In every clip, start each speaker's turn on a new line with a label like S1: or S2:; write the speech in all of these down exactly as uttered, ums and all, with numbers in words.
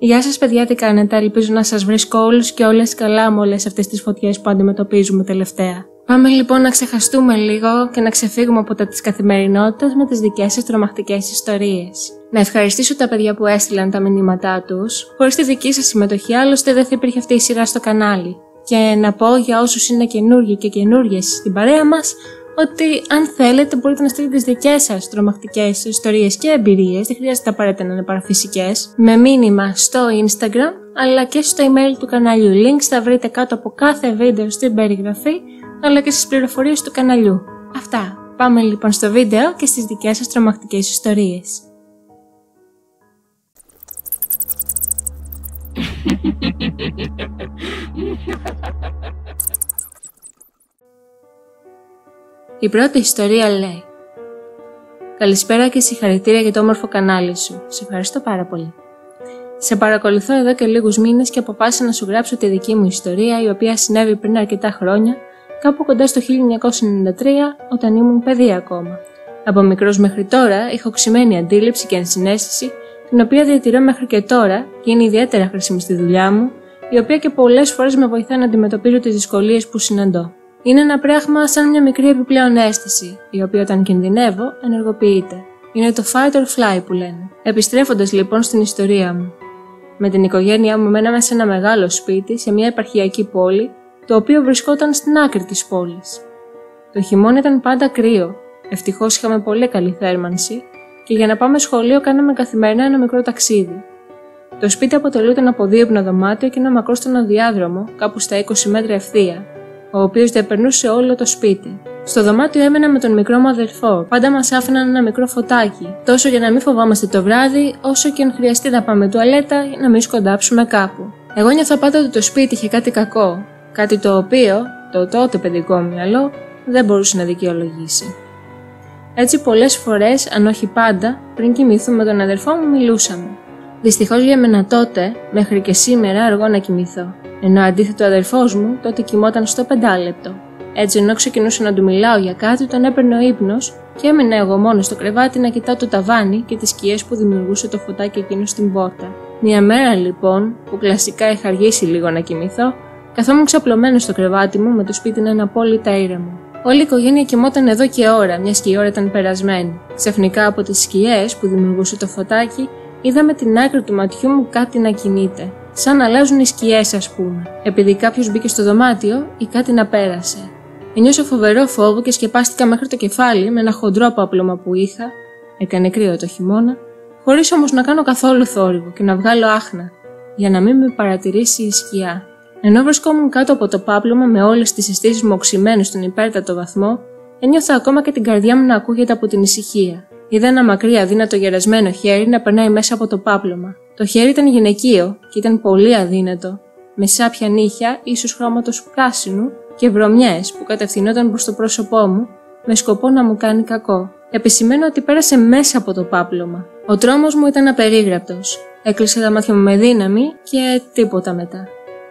S1: Γεια σας παιδιά, τι κάνετε? Ελπίζω να σας βρίσκω όλους και όλες καλά με όλες αυτές τις φωτιές που αντιμετωπίζουμε τελευταία. Πάμε λοιπόν να ξεχαστούμε λίγο και να ξεφύγουμε από τα της καθημερινότητας με τις δικές σας τρομακτικές ιστορίες. Να ευχαριστήσω τα παιδιά που έστειλαν τα μηνύματά τους. Χωρίς τη δική σας συμμετοχή, άλλωστε δεν θα υπήρχε αυτή η σειρά στο κανάλι. Και να πω για όσους είναι καινούργοι και καινούργιες στην παρέα μας, ότι αν θέλετε μπορείτε να στείλετε τις δικές σας τρομακτικές ιστορίες και εμπειρίες, δεν χρειάζεται απαραίτητα να είναι παραφυσικές, με μήνυμα στο Instagram αλλά και στο email του καναλιού. Links θα βρείτε κάτω από κάθε βίντεο στην περιγραφή αλλά και στις πληροφορίες του καναλιού. Αυτά. Πάμε λοιπόν στο βίντεο και στις δικές σας τρομακτικές ιστορίες. Η πρώτη ιστορία λέει: Καλησπέρα και συγχαρητήρια για το όμορφο κανάλι σου. Σε ευχαριστώ πάρα πολύ. Σε παρακολουθώ εδώ και λίγους μήνες και αποφάσισα να σου γράψω τη δική μου ιστορία, η οποία συνέβη πριν αρκετά χρόνια, κάπου κοντά στο χίλια εννιακόσια ενενήντα τρία, όταν ήμουν παιδί ακόμα. Από μικρός μέχρι τώρα έχω οξυμένη αντίληψη και ενσυναίσθηση, την οποία διατηρώ μέχρι και τώρα και είναι ιδιαίτερα χρήσιμη στη δουλειά μου, η οποία και πολλές φορές με βοηθά να αντιμετωπίζω τις δυσκολίες που συναντώ. Είναι ένα πράγμα σαν μια μικρή επιπλέον αίσθηση, η οποία όταν κινδυνεύω ενεργοποιείται. Είναι το fight or fly που λένε. Επιστρέφοντας λοιπόν στην ιστορία μου. Με την οικογένειά μου μέναμε σε ένα μεγάλο σπίτι σε μια επαρχιακή πόλη, το οποίο βρισκόταν στην άκρη της πόλης. Το χειμώνα ήταν πάντα κρύο, ευτυχώς είχαμε πολύ καλή θέρμανση και για να πάμε σχολείο κάναμε καθημερινά ένα μικρό ταξίδι. Το σπίτι αποτελούταν από δύο δωμάτιο και ένα μακρόστενο διάδρομο, κάπου στα είκοσι μέτρα ευθεία, ο οποίος διαπερνούσε όλο το σπίτι. Στο δωμάτιο έμενα με τον μικρό μου αδερφό. Πάντα μας άφηναν ένα μικρό φωτάκι, τόσο για να μην φοβάμαστε το βράδυ, όσο και αν χρειαστεί να πάμε τουαλέτα ή να μην σκοντάψουμε κάπου. Εγώ νιώθα πάντα ότι το σπίτι είχε κάτι κακό, κάτι το οποίο το τότε παιδικό μου μυαλό δεν μπορούσε να δικαιολογήσει. Έτσι, πολλές φορές, αν όχι πάντα, πριν κοιμηθούμε με τον αδερφό μου, μιλούσαμε. Δυστυχώς για μένα τότε, μέχρι και σήμερα, αργώ να κοιμηθώ. Ενώ αντίθετο ο αδερφός μου τότε κοιμόταν στο πεντάλεπτο. Έτσι, ενώ ξεκινούσα να του μιλάω για κάτι, τον έπαιρνε ο ύπνος και έμεινα εγώ μόνο στο κρεβάτι να κοιτάω το ταβάνι και τις σκιές που δημιουργούσε το φωτάκι εκείνο στην πόρτα. Μια μέρα λοιπόν, που κλασικά είχα αργήσει λίγο να κοιμηθώ, καθόμουν ξαπλωμένο στο κρεβάτι μου με το σπίτι να είναι απόλυτα ήρεμο. Όλη η οικογένεια κοιμόταν εδώ και ώρα, μια και η ώρα ήταν περασμένη. Ξαφνικά από τις σκιές που δημιουργούσε το φωτάκι, είδα με την άκρη του ματιού μου κάτι να κινείται. Σαν να αλλάζουν οι σκιές, ας πούμε, επειδή κάποιος μπήκε στο δωμάτιο ή κάτι να πέρασε. Ένιωσα φοβερό φόβο και σκεπάστηκα μέχρι το κεφάλι με ένα χοντρό πάπλωμα που είχα, έκανε κρύο το χειμώνα, χωρίς όμως να κάνω καθόλου θόρυβο και να βγάλω άχνα, για να μην με παρατηρήσει η σκιά. Ενώ βρισκόμουν κάτω από το πάπλωμα με όλες τις αισθήσεις μου οξυμένες στον υπέρτατο βαθμό, ένιωθα ακόμα και την καρδιά μου να ακούγεται από την ησυχία. Είδα ένα μακρύ αδύνατο γερασμένο χέρι να περνάει μέσα από το πάπλωμα. Το χέρι ήταν γυναικείο και ήταν πολύ αδύνατο, με σάπια νύχια ίσως χρώματος πράσινου και βρωμιές που κατευθυνόταν προς το πρόσωπό μου με σκοπό να μου κάνει κακό. Επισημαίνω ότι πέρασε μέσα από το πάπλωμα. Ο τρόμος μου ήταν απερίγραπτος. Έκλεισα τα μάτια μου με δύναμη και τίποτα μετά.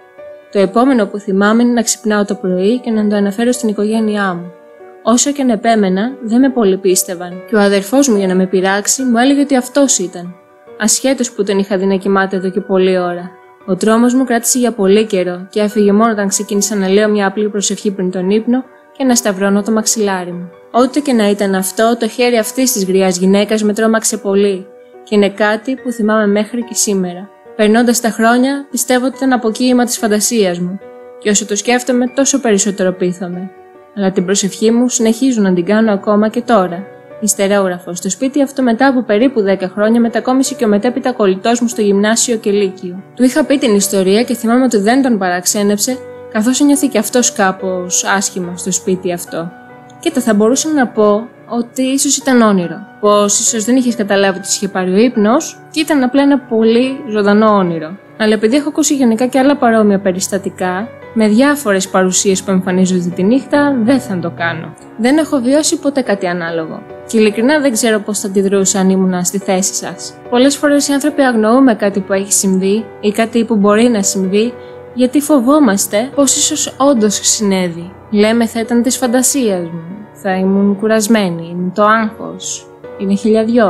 S1: Το επόμενο που θυμάμαι είναι να ξυπνάω το πρωί και να το αναφέρω στην οικογένειά μου. Όσο και αν επέμενα, δεν με πολύ πίστευαν και ο αδερφός μου για να με πειράξει μου έλεγε ότι αυτός ήταν, ασχέτως που τον είχα δει να κοιμάται εδώ και πολλή ώρα. Ο τρόμος μου κράτησε για πολύ καιρό και έφυγε μόνο όταν ξεκίνησα να λέω μια απλή προσευχή πριν τον ύπνο και να σταυρώνω το μαξιλάρι μου. Ό,τι και να ήταν αυτό, το χέρι αυτής της γριάς γυναίκας με τρόμαξε πολύ και είναι κάτι που θυμάμαι μέχρι και σήμερα. Περνώντας τα χρόνια, πιστεύω ότι ήταν αποκοίημα της φαντασίας μου και όσο το σκέφτομαι, τόσο περισσότερο πείθομαι. Αλλά την προσευχή μου συνεχίζω να την κάνω ακόμα και τώρα. Ιστερόγραφο. Στο σπίτι αυτό, μετά από περίπου δέκα χρόνια, μετακόμισε και ο μετέπειτα κολλητός μου στο γυμνάσιο και λύκειο. Του είχα πει την ιστορία και θυμάμαι ότι δεν τον παραξένεψε, καθώς ένιωθε και αυτός κάπως άσχημα στο σπίτι αυτό. Κοίτα, θα μπορούσα να πω ότι ίσως ήταν όνειρο. Πως ίσως δεν είχες καταλάβει ότι είχε πάρει ο ύπνος και ήταν απλά ένα πολύ ζωντανό όνειρο. Αλλά επειδή έχω ακούσει γενικά και άλλα παρόμοια περιστατικά, με διάφορες παρουσίες που εμφανίζονται τη νύχτα, δεν θα το κάνω. Δεν έχω βιώσει ποτέ κάτι ανάλογο. Και ειλικρινά δεν ξέρω πώς θα αντιδρούσα αν ήμουν στη θέση σας. Πολλές φορές οι άνθρωποι αγνοούμε κάτι που έχει συμβεί ή κάτι που μπορεί να συμβεί, γιατί φοβόμαστε πως ίσως όντως συνέβη. Λέμε θα ήταν της φαντασίας μου, θα ήμουν κουρασμένη, είναι το άγχος, είναι χιλιαδιό.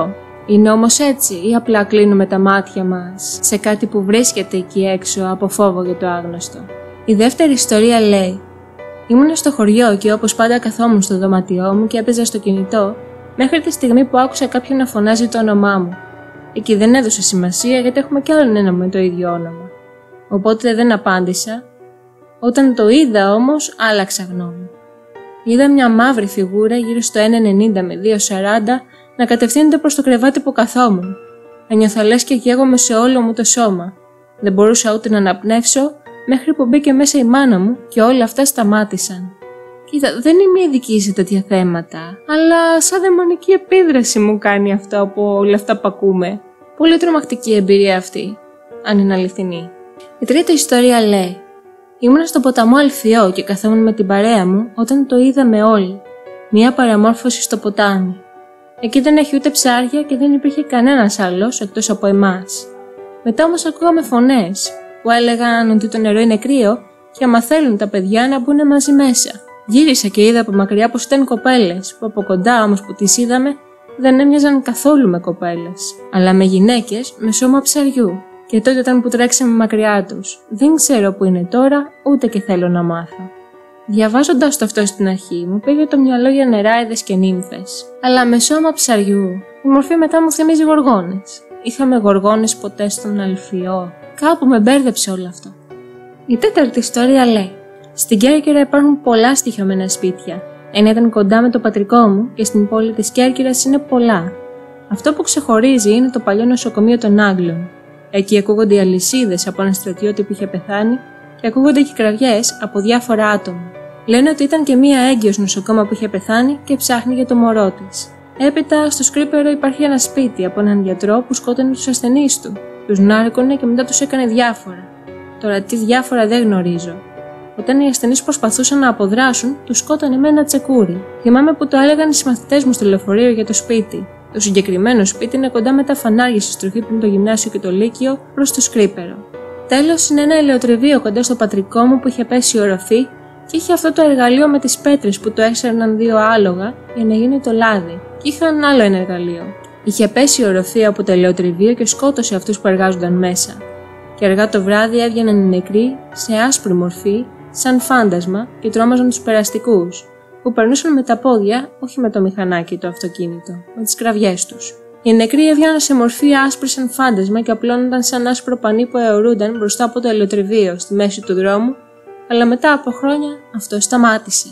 S1: Είναι όμως έτσι ή απλά κλείνουμε τα μάτια μας σε κάτι που βρίσκεται εκεί έξω από φόβο για το άγνωστο? Η δεύτερη ιστορία λέει: ήμουν στο χωριό και όπως πάντα καθόμουν στο δωμάτιό μου και έπαιζα στο κινητό μέχρι τη στιγμή που άκουσα κάποιον να φωνάζει το όνομά μου. Εκεί δεν έδωσα σημασία γιατί έχουμε κι άλλον ένα με το ίδιο όνομα. Οπότε δεν απάντησα. Όταν το είδα όμως άλλαξα γνώμη. Είδα μια μαύρη φιγούρα γύρω στο ένα ενενήντα με δύο σαράντα να κατευθύνεται προς το κρεβάτι που καθόμουν. Ένιωθα λες και καίγομαι σε όλο μου το σώμα. Δεν μπορούσα ούτε να αναπνεύσω μέχρι που μπήκε μέσα η μάνα μου και όλα αυτά σταμάτησαν. Κοίτα, δεν είμαι ειδική σε τέτοια θέματα, αλλά σαν δαιμονική επίδραση μου κάνει αυτό από όλα αυτά που ακούμε. Πολύ τρομακτική εμπειρία αυτή, αν είναι αληθινή. Η τρίτη ιστορία λέει: ήμουν στο ποταμό Αλφιό και καθόμουν με την παρέα μου όταν το είδαμε όλοι. Μια παραμόρφωση στο ποτάμι. Εκεί δεν έχει ούτε ψάρια και δεν υπήρχε κανένας άλλος εκτός από εμάς. Μετά όμως ακούγαμε φωνές που έλεγαν ότι το νερό είναι κρύο και άμα θέλουν τα παιδιά να μπουν μαζί μέσα. Γύρισα και είδα από μακριά πως ήταν κοπέλες, που από κοντά όμως που τις είδαμε δεν έμοιαζαν καθόλου με κοπέλες, αλλά με γυναίκες με σώμα ψαριού. Και τότε ήταν που τρέξαμε μακριά τους. Δεν ξέρω που είναι τώρα, ούτε και θέλω να μάθω. Διαβάζοντας το αυτό στην αρχή, μου πήγε το μυαλό για νεράιδες και νύμφες. Αλλά με σώμα ψαριού, η μορφή μετά μου θυμίζει γοργόνες. Είχαμε γοργόνες ποτέ στον Αλφιό? Κάπου με μπέρδεψε όλο αυτό. Η τέταρτη ιστορία λέει: στην Κέρκυρα υπάρχουν πολλά στοιχειωμένα σπίτια. Ένα ήταν κοντά με το πατρικό μου και στην πόλη της Κέρκυρας είναι πολλά. Αυτό που ξεχωρίζει είναι το παλιό νοσοκομείο των Άγγλων. Εκεί ακούγονται οι αλυσίδες από ένα στρατιώτη που είχε πεθάνει και ακούγονται και κραυγές από διάφορα άτομα. Λένε ότι ήταν και μία έγκυος νοσοκόμα που είχε πεθάνει και ψάχνει για το μωρό της. Έπειτα, στο Σκρίπερο υπάρχει ένα σπίτι από έναν γιατρό που σκότωνε τους ασθενείς του. Τους νάρκωνε και μετά τους έκανε διάφορα. Τώρα τι διάφορα δεν γνωρίζω. Όταν οι ασθενείς προσπαθούσαν να αποδράσουν, τους σκότωνε με ένα τσεκούρι. Θυμάμαι που το έλεγαν οι συμμαθητές μου στο λεωφορείο για το σπίτι. Το συγκεκριμένο σπίτι είναι κοντά με τα φανάρια στη στροφή πριν το γυμνάσιο και το λύκειο προς το Σκρίπερο. Τέλος, είναι ένα ελαιοτριβείο κοντά στο πατρικό μου που είχε πέσει η οροφή και είχε αυτό το εργαλείο με τις πέτρες που το έξερναν δύο άλογα για να γίνει το λάδι, και είχαν άλλο ένα εργαλείο. Είχε πέσει η οροφή από το ελαιοτριβείο και σκότωσε αυτούς που εργάζονταν μέσα. Και αργά το βράδυ έβγαιναν οι νεκροί σε άσπρη μορφή, σαν φάντασμα, και τρόμαζαν τους περαστικούς, που περνούσαν με τα πόδια, όχι με το μηχανάκι το αυτοκίνητο, με τις κραυγές τους. Οι νεκροί έβγαιναν σε μορφή άσπρη σαν φάντασμα και απλώνονταν σαν άσπρο πανί που αιωρούνταν μπροστά από το ελαιοτριβείο στη μέση του δρόμου, αλλά μετά από χρόνια αυτό σταμάτησε.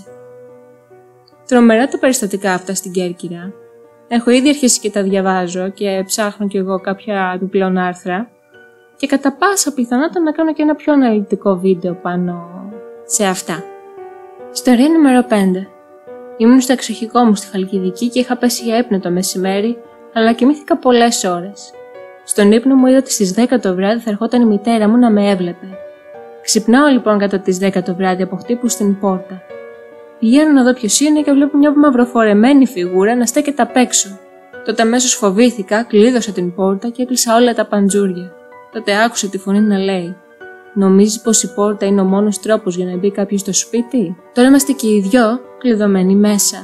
S1: Τρομερά τα περιστατικά αυτά στην Κέρκυρα. Έχω ήδη αρχίσει και τα διαβάζω και ψάχνω κι εγώ κάποια επιπλέον άρθρα και κατά πάσα πιθανότητα να κάνω και ένα πιο αναλυτικό βίντεο πάνω σε αυτά. Ιστορία νούμερο πέντε. Ήμουν στο εξοχικό μου στη Χαλκιδική και είχα πέσει για ύπνο το μεσημέρι, αλλά κοιμήθηκα πολλές ώρες. Στον ύπνο μου είδα ότι στις δέκα το βράδυ θα ερχόταν η μητέρα μου να με έβλεπε. Ξυπνάω λοιπόν κατά τις δέκα το βράδυ από χτύπου στην πόρτα. Πηγαίνω να δω ποιος είναι και βλέπω μια μαυροφορεμένη φιγούρα να στέκεται απ' έξω. Τότε αμέσως φοβήθηκα, κλείδωσα την πόρτα και έκλεισα όλα τα παντζούρια. Τότε άκουσα τη φωνή να λέει: νομίζεις πως η πόρτα είναι ο μόνος τρόπος για να μπει κάποιος στο σπίτι? Τώρα είμαστε και οι δυο κλειδωμένοι μέσα.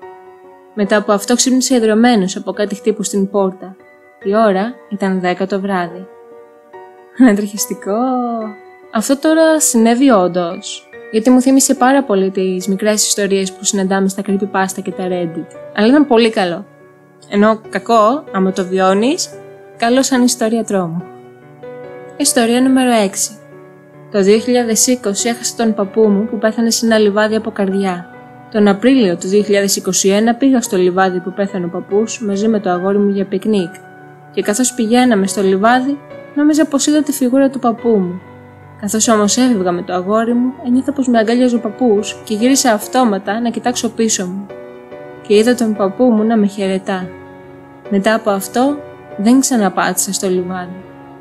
S1: Μετά από αυτό ξύπνησα ιδρωμένος από κάτι χτύπου στην πόρτα. Η ώρα ήταν δέκα το βράδυ. Ανατριχιαστικό. Αυτό τώρα συνέβη όντως, γιατί μου θύμισε πάρα πολύ τις μικρές ιστορίες που συναντάμε στα creepypasta και τα Reddit. Αλλά ήταν πολύ καλό. Ενώ κακό, άμα το βιώνεις, καλό σαν ιστορία τρόμου. Ιστορία νούμερο έξι. Το δύο χιλιάδες είκοσι έχασα τον παππού μου που πέθανε σε ένα λιβάδι από καρδιά. Τον Απρίλιο του δύο χιλιάδες είκοσι ένα πήγα στο λιβάδι που πέθανε ο παππούς μαζί με το αγόρι μου για πικνίκ. Και καθώς πηγαίναμε στο λιβάδι, νόμιζα πως είδα τη φιγούρα του παππού μου. Καθώς όμως έφευγα με το αγόρι μου, ένιωθα πως με αγκάλιαζε ο παππούς και γύρισα αυτόματα να κοιτάξω πίσω μου. Και είδα τον παππού μου να με χαιρετά. Μετά από αυτό, δεν ξαναπάτησα στο λιβάδι.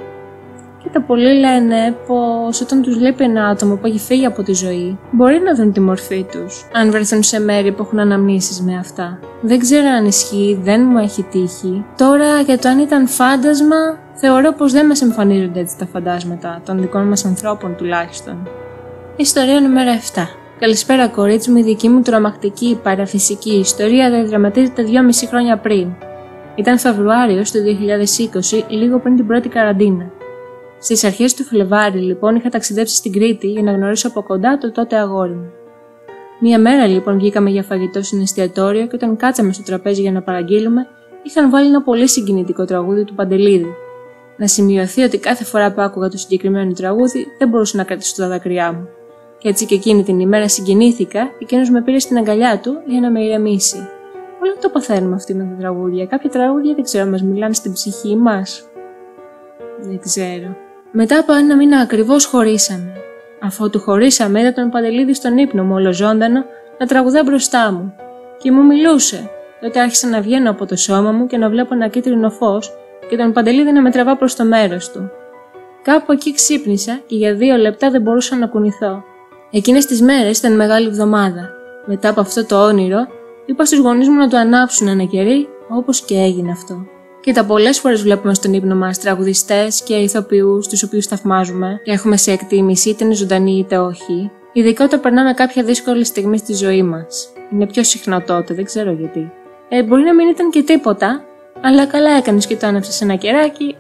S1: Και τα πολλοί λένε πως όταν τους λείπει ένα άτομο που έχει φύγει από τη ζωή, μπορεί να δουν τη μορφή τους, αν βρεθούν σε μέρη που έχουν αναμνήσεις με αυτά. Δεν ξέρω αν ισχύει, δεν μου έχει τύχει. Τώρα για το αν ήταν φάντασμα, θεωρώ πως δεν μας εμφανίζονται έτσι τα φαντάσματα, των δικών μας ανθρώπων τουλάχιστον. Ιστορία νούμερο επτά. Καλησπέρα κορίτσι μου, η δική μου τρομακτική παραφυσική ιστορία διαδραματίζεται δυόμιση χρόνια πριν. Ήταν Φεβρουάριος του δύο χιλιάδες είκοσι, λίγο πριν την πρώτη καραντίνα. Στις αρχές του Φλεβάρι, λοιπόν, είχα ταξιδέψει στην Κρήτη για να γνωρίσω από κοντά το τότε αγόρι μου. Μία μέρα, λοιπόν, βγήκαμε για φαγητό στην εστιατόριο και όταν κάτσαμε στο τραπέζι για να παραγγείλουμε, είχαν βάλει ένα πολύ συγκινητικό τραγούδι του Παντελίδη. Να σημειωθεί ότι κάθε φορά που άκουγα το συγκεκριμένο τραγούδι δεν μπορούσα να κρατήσω τα δάκρυά μου. Και έτσι και εκείνη την ημέρα συγκινήθηκα και εκείνος με πήρε στην αγκαλιά του για να με ηρεμήσει. Όλοι το παθαίνουμε αυτή με τα τραγούδια. Κάποια τραγούδια δεν ξέρω, μας μιλάνε στην ψυχή μας. Δεν ξέρω. Μετά από ένα μήνα ακριβώς χωρίσαμε. Αφού του χωρίσαμε, είδα τον Παντελίδη στον ύπνο μου, όλο ζωντανό, να τραγουδά μπροστά μου. Και μου μιλούσε. Τότε άρχισα να βγαίνω από το σώμα μου και να βλέπω ένα κίτρινο φως και τον Παντελίδη να με τραβά προς το μέρος του. Κάπου εκεί ξύπνησα και για δύο λεπτά δεν μπορούσα να κουνηθώ. Εκείνες τις μέρες ήταν Μεγάλη Εβδομάδα. Μετά από αυτό το όνειρο, είπα στους γονείς μου να το ανάψουν ένα κερί, όπως και έγινε αυτό. Κοίτα, πολλές φορές βλέπουμε στον ύπνο μας τραγουδιστές και ηθοποιούς τους οποίους θαυμάζουμε και έχουμε σε εκτίμηση, είτε είναι ζωντανοί είτε όχι. Ειδικότερα περνάμε κάποια δύσκολη στιγμή στη ζωή μας. Είναι πιο συχνό τότε, δεν ξέρω γιατί. Ε, μπορεί να μην ήταν και τίποτα, αλλά καλά έκανες και το άναψες ένα κεράκι.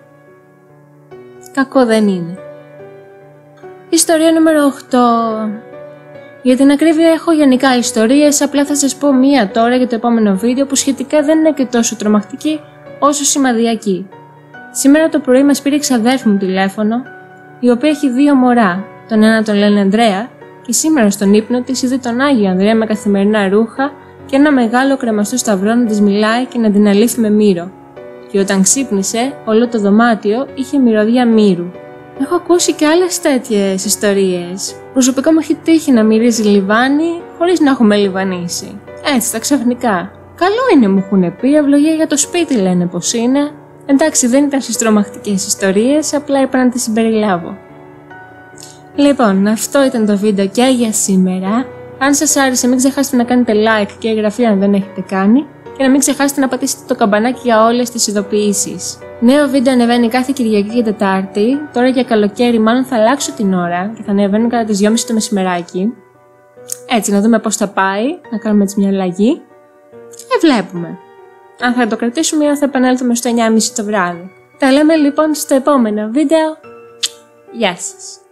S1: Κακό δεν είναι. Ιστορία νούμερο οκτώ. Για την ακρίβεια έχω γενικά ιστορίες, απλά θα σας πω μία τώρα για το επόμενο βίντεο που σχετικά δεν είναι και τόσο τρομακτική όσο σημαδιακή. Σήμερα το πρωί μας πήρε η ξαδέρφη μου τηλέφωνο, η οποία έχει δύο μωρά. Τον ένα τον λένε Ανδρέα και σήμερα στον ύπνο της είδε τον Άγιο Ανδρέα με καθημερινά ρούχα και ένα μεγάλο κρεμαστό σταυρό να της μιλάει και να την αλήθει με μύρο. Και όταν ξύπνησε, όλο το δωμάτιο είχε μυρωδιά μύρου. Έχω ακούσει και άλλες τέτοιες ιστορίες. Προσωπικά μου έχει τύχει να μυρίζει λιβάνι χωρίς να έχουμε λιβανίσει. Έτσι, τα ξαφνικά. Καλό είναι, μου έχουν πει, ευλογία για το σπίτι λένε πως είναι. Εντάξει, δεν ήταν στις τρομακτικές ιστορίες, απλά είπα να τις συμπεριλάβω. Λοιπόν, αυτό ήταν το βίντεο και για σήμερα. Αν σας άρεσε, μην ξεχάσετε να κάνετε like και εγγραφή αν δεν έχετε κάνει. Και να μην ξεχάσετε να πατήσετε το καμπανάκι για όλες τις ειδοποιήσεις. Νέο βίντεο ανεβαίνει κάθε Κυριακή και Τετάρτη. Τώρα για καλοκαίρι μάλλον θα αλλάξω την ώρα και θα ανεβαίνουν κατά τις δυόμιση το μεσημεράκι. Έτσι, να δούμε πώς θα πάει, να κάνουμε έτσι μια αλλαγή. Και βλέπουμε. Αν θα το κρατήσουμε ή αν θα επανέλθουμε στο εννιά και μισή το βράδυ. Τα λέμε λοιπόν στο επόμενο βίντεο. Γεια σας.